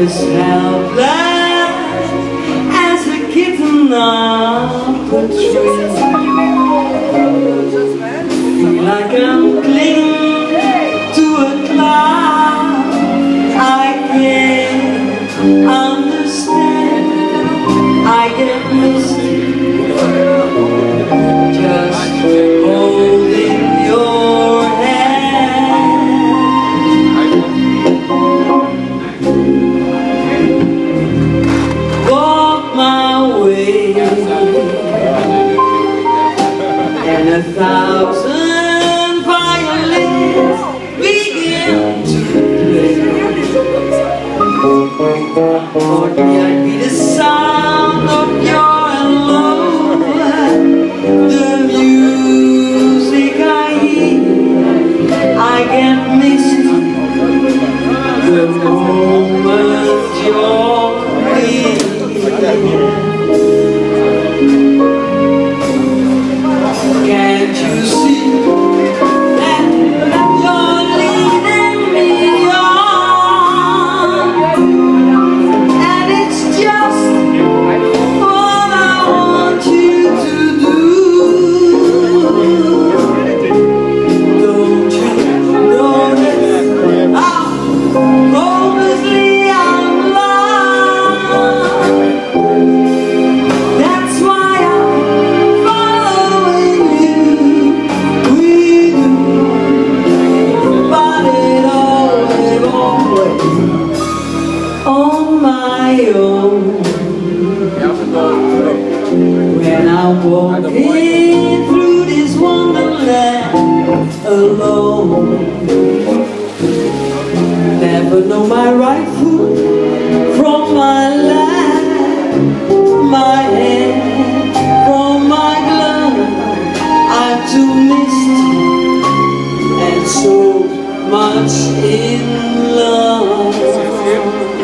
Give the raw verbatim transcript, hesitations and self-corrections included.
as helpless as a kitten up a tree. Feel like I'm clinging to a cloud. I can't understand. I get misty just holding your hand. Walk my way, and a thousand violins begin to play. For me, I'd be the sound of your love, the music I hear. I get misty the moment you're near. Can't you see that you're leading me on? And it's just what I want you to do. Don't you notice how hopelessly I'm lost? That's why I'm following you. We do, but it always, always on my own. When I'm walking through this wonderland alone, never know my right foot from my left, my hand from my glove. I'm too misty and so much in love.